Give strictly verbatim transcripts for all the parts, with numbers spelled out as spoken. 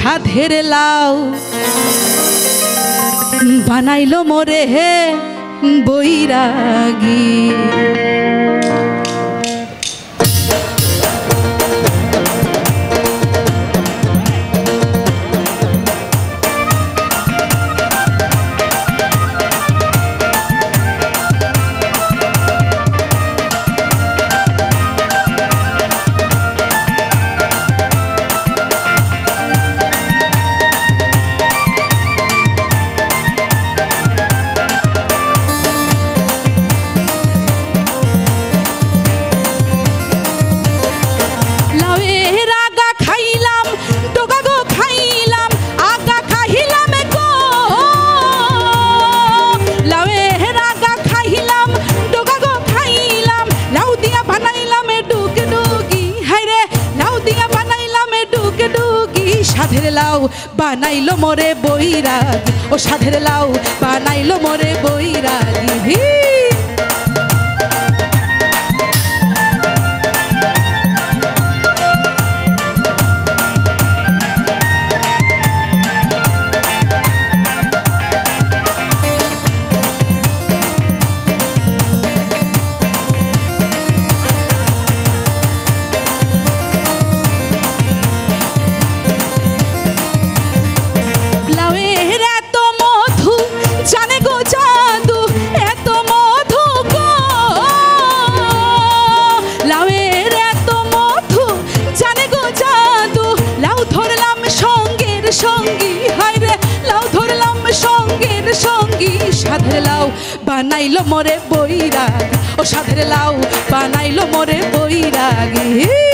সাধের লাউ বানাইলো মোরে হে বৈরাগী। সাধের লাউ বানাইলো মোরে বৈরাগী, ও সাধের লাউ বানাইলো মোরে বৈরাগী। সাধের লাউ বানাইলো মোরে বৈরাগী, ও সাধের লাউ বানাইলো মোরে বৈরাগী।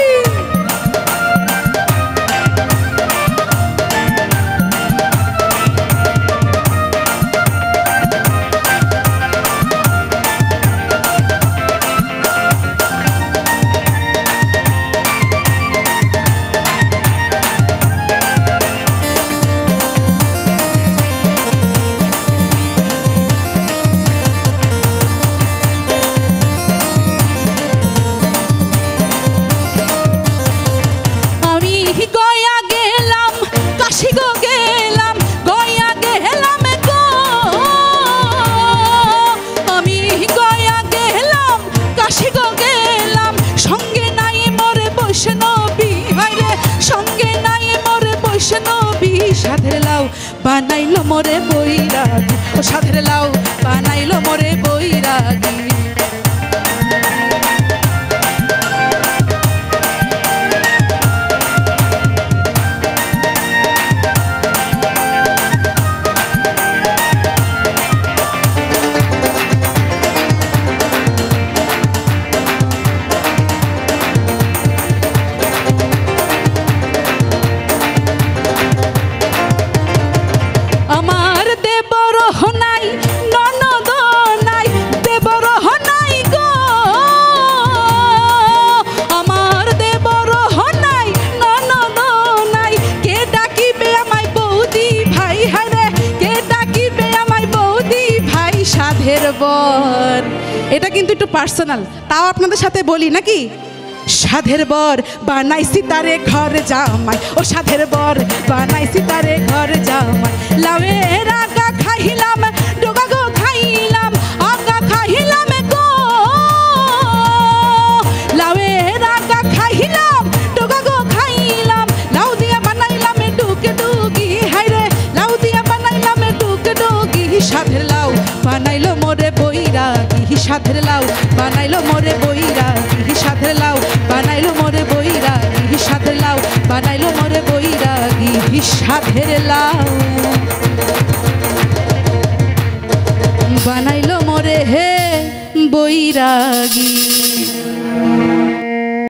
সাধের লাউ বানাইলো মোরে বৈরাগী, ও সাধের লাউ বানাইলো মোরে বৈরাগী। এটা কিন্তু একটু পার্সোনাল, তাও আপনাদের সাথে বলি নাকি। সাধের বর বানাইছি তারে ঘর জামাই, ও সাধের বর বানাইছি তারে ঘর জামাই। লাউয়ের আগা খাইলাম ডোগা গো খাইলাম, আগা খাইলাম গো লাউয়ের আগা খাইলাম ডোগা গো খাইলাম। লাউ দিয়া বানাইলাম ডুকে ডুগি, হাইরে লাউ দিয়া বানাইলাম ডুকে ডুগি। সাধের লাউ বানাইলো মোরে বৈরাগী, সাধের লাউ বানাইলো মোরে বৈরাগী, সাধের লাউ বানাইলো মোরে বৈরাগী, সাধের লাউ বানাইলো মোরে বৈরাগী। সাধের লাউ বানাইলো মোরে হে বৈরাগী।